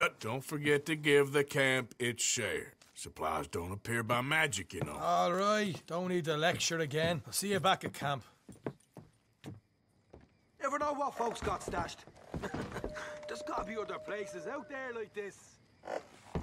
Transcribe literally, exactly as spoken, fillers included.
Uh, don't forget to give the camp its share. Supplies don't appear by magic, you know. All right, don't need to lecture again. I'll see you back at camp. Never know what folks got stashed. There's gotta be other places out there like this.